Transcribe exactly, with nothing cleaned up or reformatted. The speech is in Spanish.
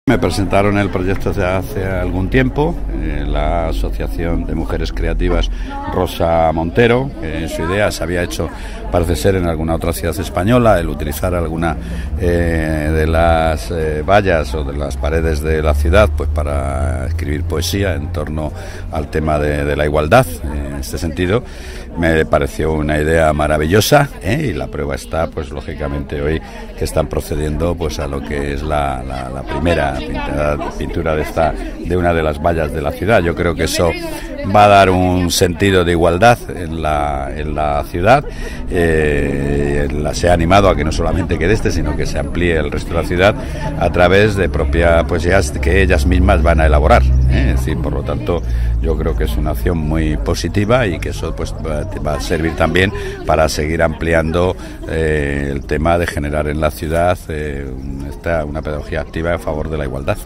Me presentaron el proyecto desde hace algún tiempo, eh, la Asociación de Mujeres Creativas Rosa Montero. Eh, su idea se había hecho, parece ser, en alguna otra ciudad española, el utilizar alguna eh, de las eh, vallas o de las paredes de la ciudad pues para escribir poesía en torno al tema de, de la igualdad. Eh, en este sentido, me pareció una idea maravillosa, ¿eh? Y la prueba está, pues lógicamente hoy que están procediendo pues a lo que es la, la, la primera pintura, pintura de esta de una de las vallas de la ciudad. Yo creo que eso va a dar un sentido de igualdad en la, en la ciudad. Eh, la, se ha animado a que no solamente quede este, sino que se amplíe el resto de la ciudad a través de propias poesías que ellas mismas van a elaborar, ¿eh? Es decir, por lo tanto, yo creo que es una acción muy positiva y que eso pues va, va a servir también para seguir ampliando eh, el tema de generar en la ciudad eh, esta, una pedagogía activa en favor de la igualdad.